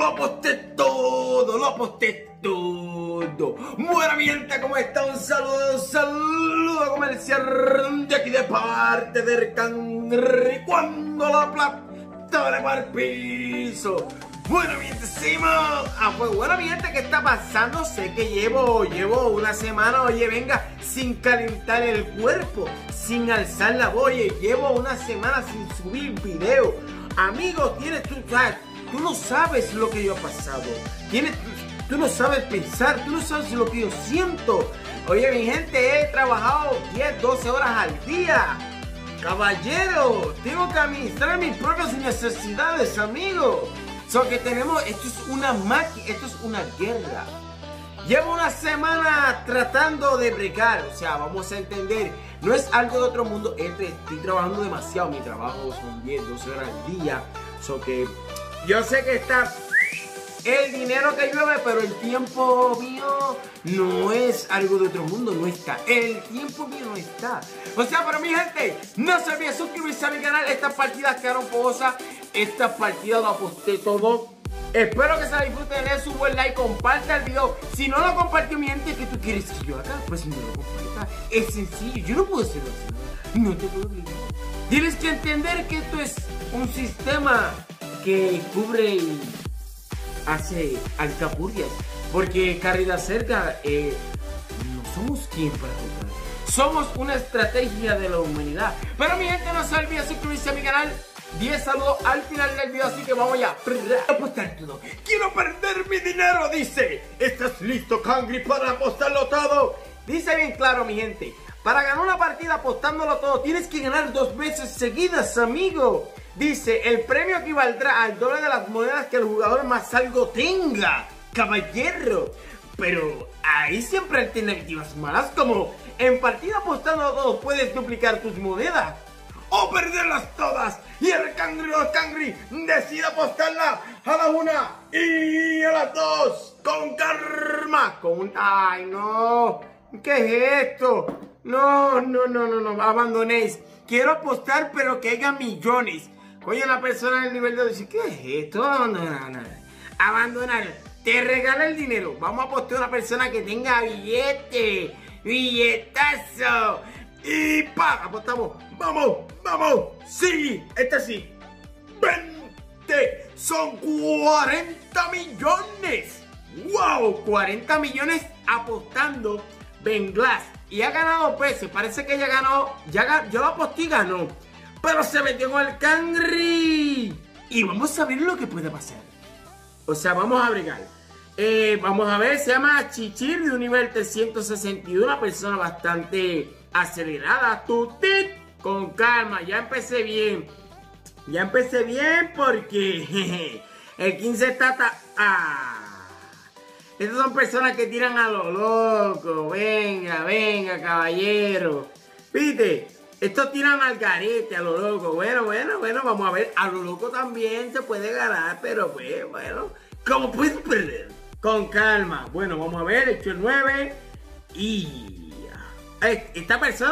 Lo aposté todo. Bueno, mi gente, ¿cómo está? Un saludo comercial de aquí de parte del Cangri. Cuando la plata le va al piso. Bueno, mi gente, pues bueno, mi gente, ¿qué está pasando? Sé que llevo una semana, oye, venga, sin calentar el cuerpo, sin alzar la voz, oye, llevo una semana sin subir video. Amigo, tú no sabes lo que yo he pasado. Tú no sabes pensar, tú no sabes lo que yo siento. Oye, mi gente, he trabajado 10, 12 horas al día. Caballero, tengo que administrar mis propias necesidades, amigo. Esto es una máquina, esto es una guerra. Llevo una semana tratando de bregar, o sea, vamos a entender, no es algo de otro mundo, estoy trabajando demasiado, mi trabajo son 10, 12 horas al día, que yo sé que está el dinero que llueve, pero el tiempo mío no es algo de otro mundo, no está, el tiempo mío no está. O sea, pero mi gente, no se olviden suscribirse a mi canal, estas partidas quedaron fogosas, estas partidas lo aposté todo. Espero que se la disfruten, le su buen like, comparta el video. Si no lo compartió mi gente, ¿qué tú quieres que yo haga? Pues no lo comparta. Es sencillo, yo no puedo hacerlo así. No te puedo obligar. Tienes que entender que esto es un sistema que cubre y hace alcapurrias. Porque carrera cerca, no somos quien para jugar. Somos una estrategia de la humanidad. Pero mi gente, no se olviden suscribirse a mi canal. 10 saludos al final del video, así que vamos ya a apostar todo. Quiero perder mi dinero, dice. ¿Estás listo, Cangri, para apostarlo todo? Dice bien claro, mi gente. Para ganar una partida apostándolo todo, tienes que ganar 2 veces seguidas, amigo. Dice, el premio equivaldrá al doble de las monedas que el jugador más algo tenga. Caballero. Pero hay siempre alternativas malas, como en partida apostando todo puedes duplicar tus monedas o perderlas todas. Y el Cangri decide apostarla a la 1 y a las 2 con karma. Ay, no. ¿Qué es esto? No, abandonéis. Quiero apostar, pero que haya millones. Oye, la persona del nivel 2 dice, ¿qué es esto? Abandonar. Te regala el dinero. Vamos a apostar a una persona que tenga billete. Billetazo. Y pa, apostamos. Vamos. Sí, sí. 20. Son 40 millones. Wow, 40 millones apostando Ben Glass. Y ha ganado peces. Parece que ella ganó. Yo lo aposté y ganó. Pero se metió con el Cangri. Y vamos a ver lo que puede pasar. O sea, vamos a bregar. Vamos a ver, se llama Chichir de un nivel 361. Una persona bastante acelerada. Tutit. Con calma, ya empecé bien. Porque el 15 está... Estas son personas que tiran a lo loco. Venga, caballero. ¿Viste? Estos tiran al garete, a lo loco. Bueno, vamos a ver. A lo loco también se puede ganar, pero pues, bueno. ¿Cómo puedes perder? Con calma. Bueno, vamos a ver. He hecho el 9. Y... esta persona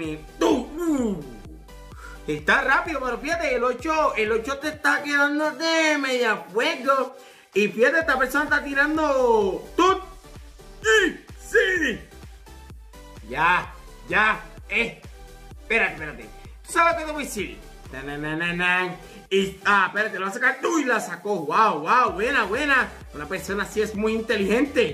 está rápido, pero fíjate, el 8 te está quedando de media fuego. Y fíjate, esta persona está tirando sí. Ya. Espérate. ¿Tú sabes qué te voy a decir? Espérate, lo va a sacar. Y la sacó. Wow, buena. Una persona así es muy inteligente.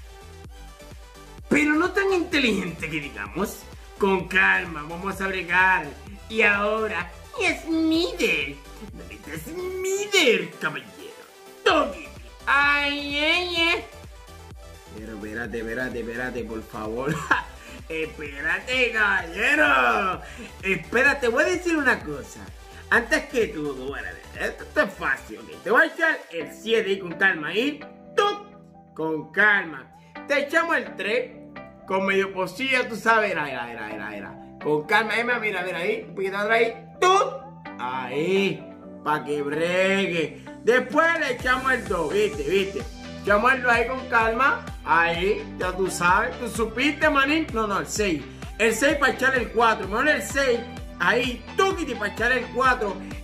Pero no tan inteligente que digamos. Con calma, vamos a bregar. Y ahora, Smither. ¿Dónde está Smither, caballero? Toque. Ay. Pero espérate, por favor. Espérate, caballero. Espérate, voy a decir una cosa. Antes que todo, bueno, esto es fácil. ¿Okay? Te voy a echar el 7 con calma. Ahí, con calma. Te echamos el 3. Con medio pocillo, tú sabes. Era. Con calma, mira ahí. Un poquito atrás ahí. Ahí. Pa' que bregue. Después le echamos el 2. ¿Viste? Echamos el 2 ahí con calma. Ahí. Ya tú sabes. ¿Tú supiste, manín? No, el 6. El 6 para echar el 4. Mejor el 6. Ahí. Tuquiti para echar el 4.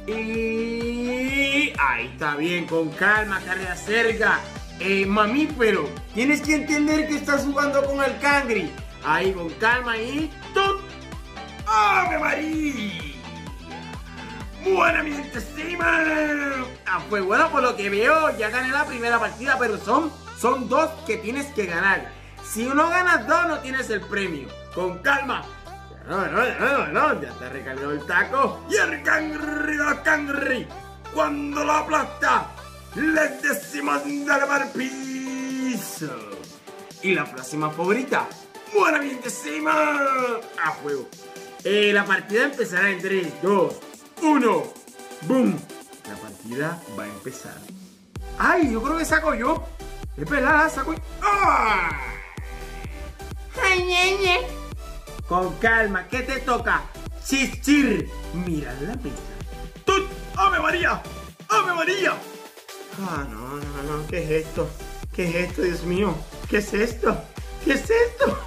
Y ahí está bien, con calma, carrera cerca. Mamífero, tienes que entender que estás jugando con el cangri. Ahí con calma y ¡tut! ¡Ave María! Buena mi gente, sí, man. Pues bueno, por lo que veo, ya gané la primera partida, pero son dos que tienes que ganar. Si uno ganas dos, no tienes el premio. Con calma. No, ya te recargó el taco. Y el cangri, cuando lo aplasta, les decimos dale para el piso. Y la próxima favorita, buena mi gente, sí, man. A juego. La partida empezará en 3, 2, 1. ¡Boom! La partida va a empezar. ¡Ay! Yo creo que saco yo. Es pelada, saco yo. ¡Ah! ¡Ay, ñeñe! Con calma, ¿qué te toca? Chichir. Mira la mesa. ¡Tut! ¡Ave María! ¡Ave María! Ah, no. ¿Qué es esto? ¿Qué es esto, Dios mío? ¿Qué es esto? ¿Qué es esto?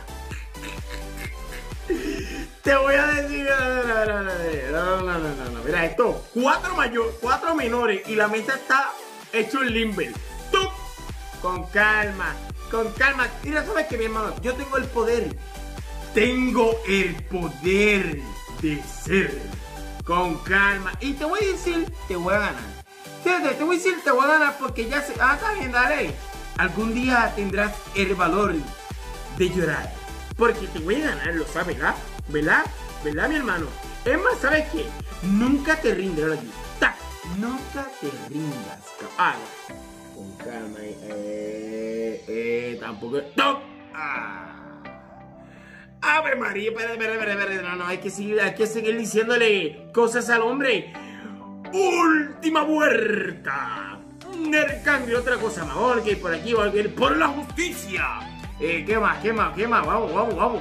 Te voy a decir. No. Mira esto. 4 menores y la mesa está hecho un limber. ¡Tup! Con calma. Mira, ¿sabes qué, mi hermano? Yo tengo el poder. Tengo el poder de ser. Con calma. Y te voy a decir, te voy a ganar. Fíjate, te voy a decir, te voy a ganar porque ya se. Ah, está bien, dale. Algún día tendrás el valor de llorar. Porque te voy a ganar, lo sabes, ¿verdad? ¿Verdad, mi hermano? Es más, ¿sabes qué? Nunca te rindas, ahora aquí. ¡Tac! Nunca te rindas. Ah, con calma. Tampoco. ¡Toc! ¡Ave María! Espera. No, hay que seguir diciéndole cosas al hombre. ¡Última vuelta! Nercangri, otra cosa más. Vamos a ir por aquí, vamos a ir por la justicia. ¿Qué más? Vamos.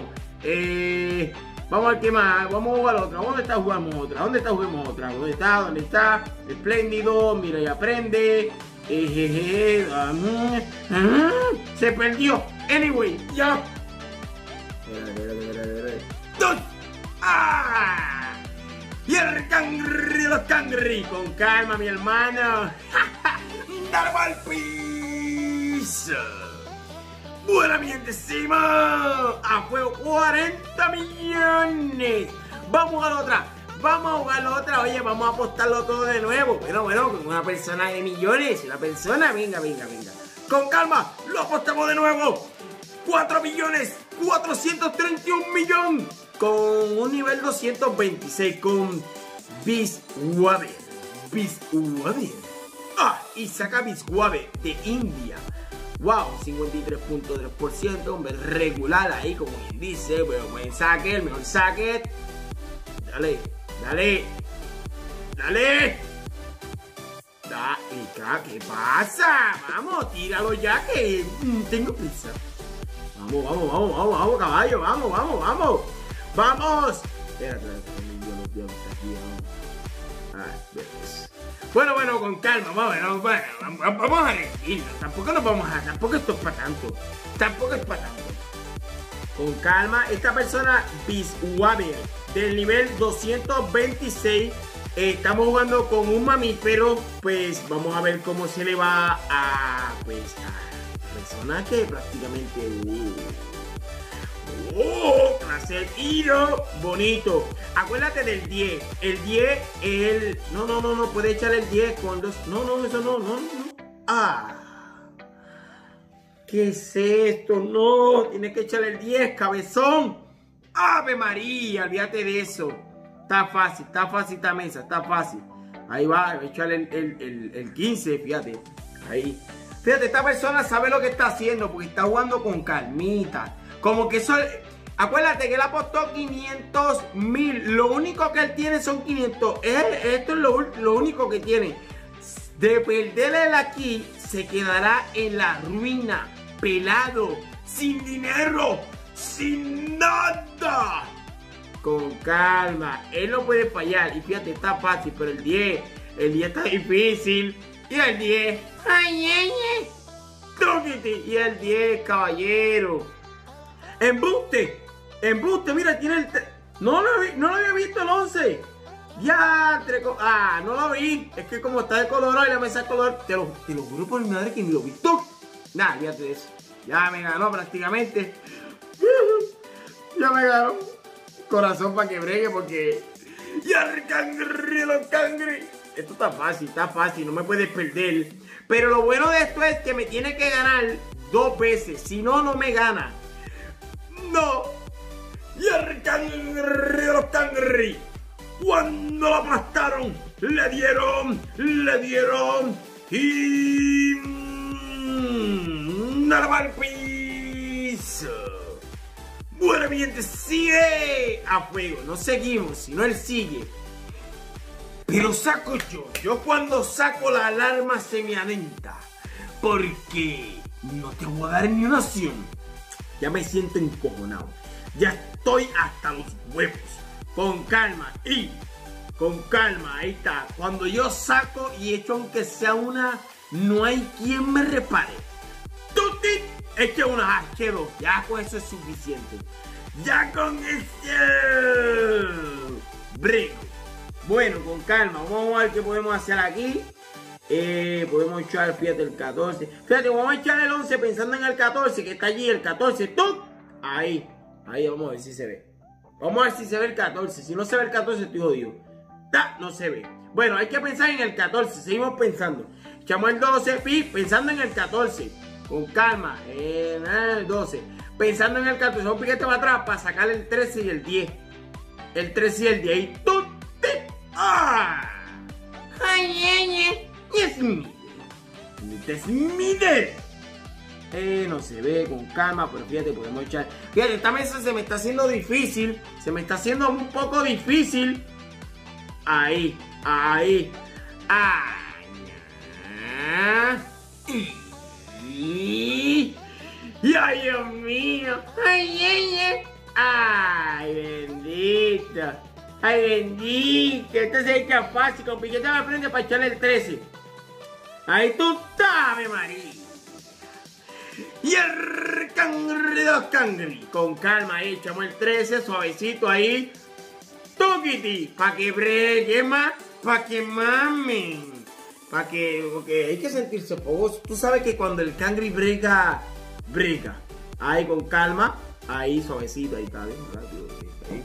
Vamos a ver qué más. Vamos a jugar otra. ¿Dónde está? Jugamos otra. ¿Dónde está? Espléndido. Mira y aprende. Se perdió. Anyway, ya. ¡Ah! Y el cangri, los cangri. Con calma, mi hermano. Dale al piso. Buena mi gente, encima. A fuego, 40 millones. Vamos a jugar la otra. Oye, vamos a apostarlo todo de nuevo. Bueno, con una persona de millones. Una persona, venga. Con calma, lo apostamos de nuevo. 4 millones, 431 millones. Con un nivel 226. Con Biswaber. Y saca Biswaber de India. Wow, 53.3%, hombre, regular ahí, como quien dice, pero buen saque, el mejor saque. Dale. ¿Qué pasa? Vamos, tíralo ya que tengo prisa. Vamos, caballo, vamos. Espérate, Bueno, con calma, vamos a rendirnos. Tampoco esto es para tanto. Con calma, esta persona, Biswaber, del nivel 226, estamos jugando con un mamífero. Pues vamos a ver cómo se le va a persona que prácticamente clase de tiro bonito. Acuérdate del 10. El 10 es el. No puede echar el 10 con dos. Eso no. ¿Qué es esto? No, tiene que echar el 10, cabezón. Ave María, olvídate de eso. Está fácil esta mesa, está fácil. Ahí va, a echar el 15, fíjate. Ahí. Fíjate, esta persona sabe lo que está haciendo porque está jugando con calmita. Como que eso... Acuérdate que él apostó 500.000. Lo único que él tiene son 500. Esto es lo único que tiene. De perderle aquí, se quedará en la ruina. Pelado. Sin dinero. Sin nada. Con calma. Él no puede fallar. Y fíjate, está fácil. Pero el 10 está difícil. Y el 10. ¡Ay! ¡Tóquete! Y el 10, caballero. Embuste, mira, tiene el... No lo había visto el 11. Ya, no lo vi. Es que como está de color y la mesa de color, te lo juro por mi madre que ni lo vi. ¡Tú! Nada, fíjate de eso. Ya me ganó prácticamente. Ya me ganó. Corazón para que bregue porque... ¡Ya, cangri, los cangri! Esto está fácil, no me puedes perder. Pero lo bueno de esto es que me tiene que ganar 2 veces. Si no, no me gana. No. ¡Ya, cangri, los cangri! Cuando lo aplastaron, le dieron y nada más al piso. Bueno, mi gente, sigue a fuego, no seguimos, sino él sigue. Pero saco yo cuando saco la alarma se me alenta, porque no te voy a dar ni una opción. Ya me siento encojonado, ya estoy hasta los huevos. Con calma, ahí está. Cuando yo saco y echo aunque sea una, no hay quien me repare. ¡Tuti! Eche una H2, ya con eso es suficiente. Ya con ese break. Bueno, con calma, vamos a ver qué podemos hacer aquí. Podemos echar, fíjate, el 14. Fíjate, vamos a echar el 11 pensando en el 14, que está allí, el 14. ¡Tuc! Ahí, vamos a ver si se ve. Vamos a ver si se ve el 14. Si no se ve el 14, estoy jodido. No se ve. Bueno, hay que pensar en el 14. Seguimos pensando. Echamos el 12, pensando en el 14. Con calma. En el 12. Pensando en el 14. Un piquete para atrás para sacar el 13 y el 10. El 13 y el 10. Y tú. ¡Ah! ¡Ay! ¡Es mide! No se ve, con calma, pero fíjate, podemos echar. Fíjate, esta mesa se me está haciendo difícil. Se me está haciendo un poco difícil. Ahí. ¡Ay, Dios mío! ¡Ay, bendito! ¡Ay, bendito! Esto se echa fácil. Con piquete me prende para echarle el 13. Ahí tú sabes, María. Y el cangri de los cangri. Con calma ahí, echamos el 13, suavecito ahí. Toquiti, para que bregue más, para que mamen. Porque hay que sentirse fogoso. Tú sabes que cuando el cangri brega. Ahí con calma, ahí suavecito, ahí está bien rápido. Ahí.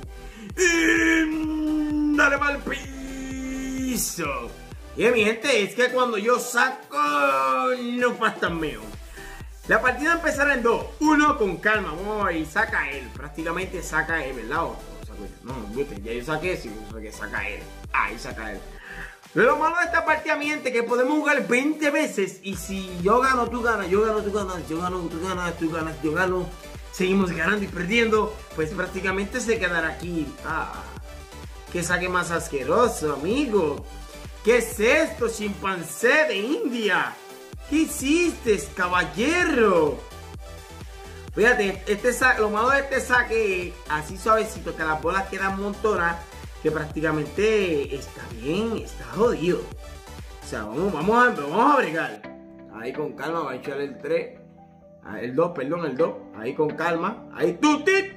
Y dale para el piso. Y mi gente, es que cuando yo saco, no fantasmeo. La partida empezará en 2. 1 con calma. Vamos a ver, saca él. Prácticamente saca él, ¿verdad? No, ya yo saqué, sí, que saca él. Ahí saca él. Lo malo de esta partida, mi gente, que podemos jugar 20 veces. Y si yo gano, tú ganas, yo gano, tú ganas, yo gano, tú ganas, tú ganas, yo gano. Seguimos ganando y perdiendo. Pues prácticamente se quedará aquí. Qué saque más asqueroso, amigo. ¿Qué es esto, chimpancé de India? ¿Qué hiciste, caballero? Fíjate, lo malo de este saque, así suavecito, que las bolas quedan montonas, que prácticamente está bien, está jodido. O sea, vamos a bregar. Ahí con calma, va a echar el 3. El 2, perdón, el 2. Ahí con calma. Ahí, tutit.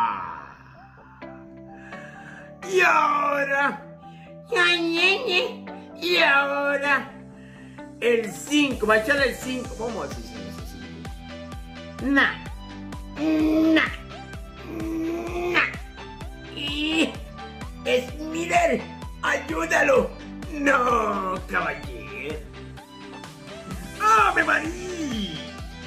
Y ahora. Y ahora. El 5. Va a echar el 5. ¿Cómo así se dice 5? Y Smider, ayúdalo. No, caballero. ¡Me morí!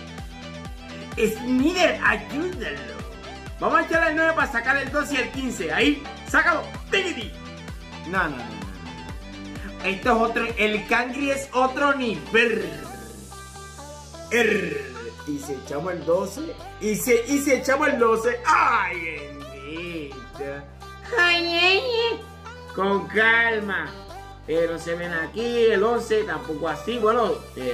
Smider, ayúdalo. Vamos a echar el 9 para sacar el 2 y el 15. Ahí, sácalo. ¡Tigiti! No. Esto es otro. El cangri es otro nivel. Y si echamos el 12. Y si echamos el 12. ¡Ay, bendita! Con calma. Pero se ven aquí el 11. Tampoco así. Bueno,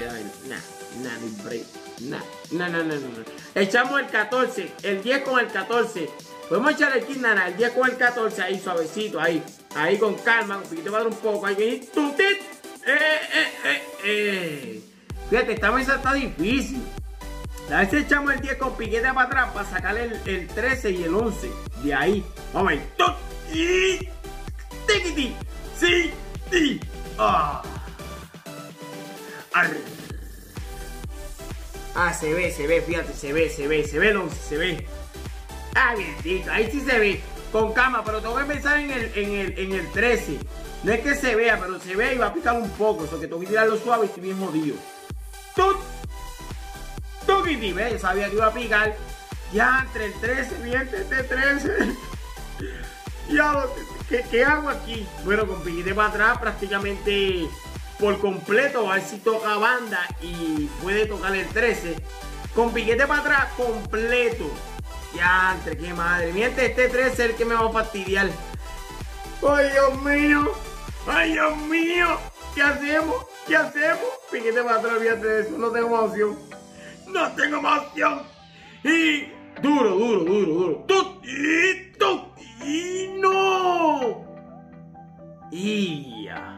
no. Echamos el 14. El 10 con el 14. Podemos echar el 15, el 10 con el 14. Ahí suavecito. Ahí con calma. Un poquito más un poco. Ahí. ¡Tutit! Fíjate, esta mesa está difícil. A ver si echamos el 10 con piquete para atrás para sacar el 13 y el 11. De ahí. Vamos a ver. ¡Tiquiti! Sí, sí. Se ve, fíjate, se ve el 11, se ve. Bendito, ahí sí se ve, con cama, pero tengo que pensar en el 13. No es que se vea, pero se ve y va a picar un poco, eso que tengo que tirarlo suave y estoy bien jodido. Tuquiti, ¿ves? Yo sabía que iba a picar. Ya, entre el 13, miente este 13. Ya, ¿qué hago aquí? Bueno, con piquete para atrás prácticamente por completo, a ver si toca banda y puede tocar el 13. Con piquete para atrás completo. Ya, entre qué madre. Miente, este 13 es el que me va a fastidiar. ¡Ay, Dios mío! ¡Ay, Dios mío! ¿Qué hacemos? ¿Qué hacemos? Piquete para atrás, fíjate de eso. No tengo más opción. No tengo más opción. Y duro. ¡Y no! ¡Y ya!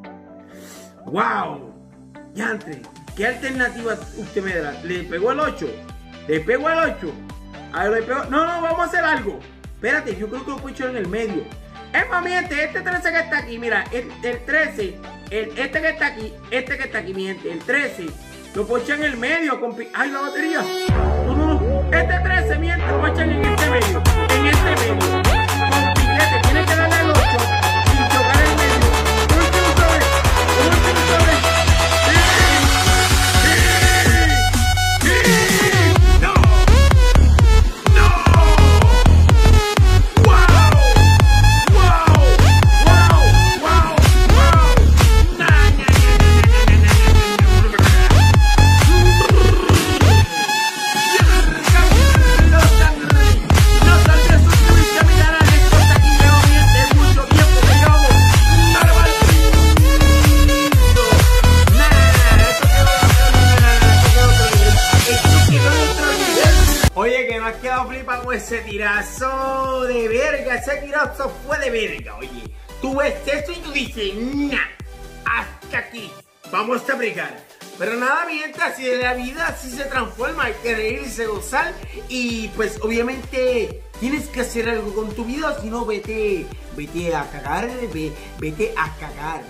¡Wow! Yantre, ¿qué alternativa usted me da? ¿Le pegó el 8? ¿Le pegó el 8? A ver, le pegó. No, vamos a hacer algo. Espérate, yo creo que lo puedo echar en el medio. Es más, miente, este 13 que está aquí, mira, el 13, este que está aquí, miente, el 13, lo puedo echar en el medio, compi. ¡Ay, la batería! No. Este 13, miente, lo voy a echar en este medio. En este medio. Compi, tienes que darle el 8 y chocar el medio. Último sobre. Oye, que me has quedado flipado con ese tirazo de verga. Ese tirazo fue de verga. Oye, tú ves esto y tú dices, nah, hasta aquí. Vamos a brincar. Pero nada, mientras, así de la vida, así se transforma. Hay que reírse, gozar. Y pues, obviamente, tienes que hacer algo con tu vida. Si no, vete a cagar. Vete a cagar.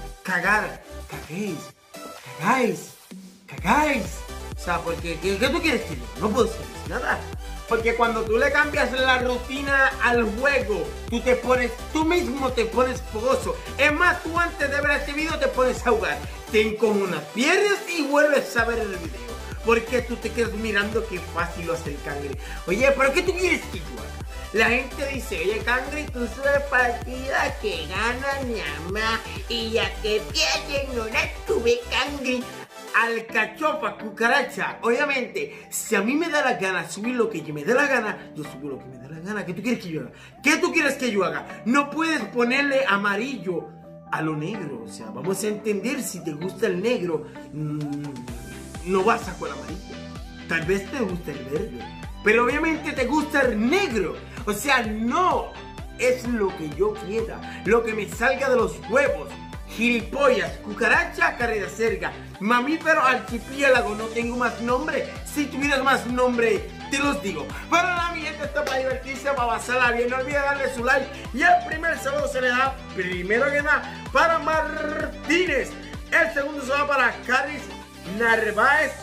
Cagáis. O sea, porque, ¿qué tú quieres que yo? No puedo decir nada. Porque cuando tú le cambias la rutina al juego, tú mismo te pones fogoso. Es más, tú antes de ver este video te pones a jugar. Te encojonas, pierdes y vuelves a ver el video. Porque tú te quedas mirando qué fácil lo hace el cangre. Oye, ¿pero qué tú quieres que yo haga? La gente dice, oye, cangre, tú subes partida que gana mi mamá. Y ya que pierden, no la tuve, cangre. Alcachofa, cucaracha. Obviamente, si a mí me da la gana subir lo que yo me dé la gana, yo subo lo que me dé la gana. ¿Qué tú quieres que yo haga? ¿Qué tú quieres que yo haga? No puedes ponerle amarillo a lo negro. O sea, vamos a entender, si te gusta el negro, no vas a con el amarillo. Tal vez te gusta el verde, pero obviamente te gusta el negro. O sea, no es lo que yo quiera, lo que me salga de los huevos. Gilipollas, cucaracha, carrera cerca, mamífero, archipiélago, no tengo más nombre. Si tuvieras más nombre, te los digo. Para la mi gente, está para divertirse, para pasarla bien. No olvides darle su like. Y el primer saludo se le da, primero que nada, para Martínez. El segundo se va para Caris Narváez.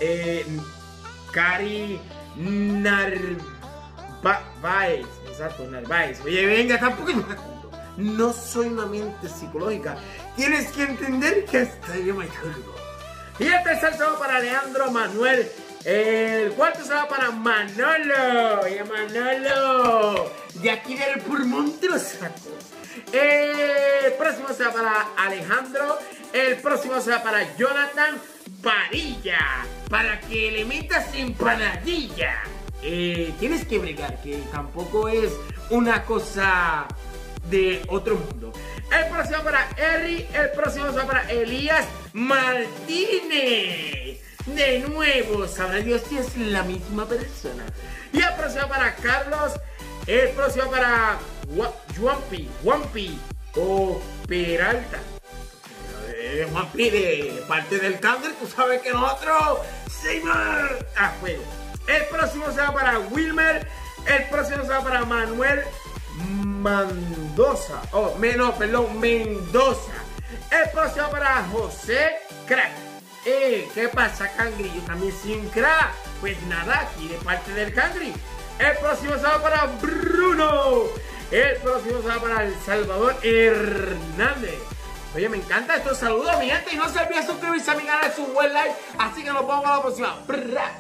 Cari Narváez. Exacto, Narváez. Oye, venga, tampoco es más. No soy una mente psicológica. Tienes que entender que estoy dramaturgo. Y el tercer se va para Leandro Manuel. El cuarto se va para Manolo. Oye, Manolo, de aquí del pulmón te lo saco. El próximo se va para Alejandro. El próximo se va para Jonathan Padilla. Para que le metas empanadilla. Tienes que bregar, que tampoco es una cosa de otro mundo. El próximo para Harry. El próximo va para Elías Martínez. De nuevo, sabrá Dios si es la misma persona. Y el próximo para Carlos. El próximo para Juanpi o Peralta. Juanpi, de parte del cáncer, tú sabes que nosotros seguimos a juego. El próximo se va para Wilmer. El próximo se va para Manuel Mendoza. Mendoza. El próximo para José Crack. ¿Qué pasa, Cangri? Yo también soy un crack. Pues nada, aquí de parte del Cangri. El próximo será para Bruno. El próximo será para El Salvador Hernández. Oye, me encantan estos saludos, mi gente. Y no se olviden suscribirse a mi canal, su buen like. Así que nos vemos a la próxima.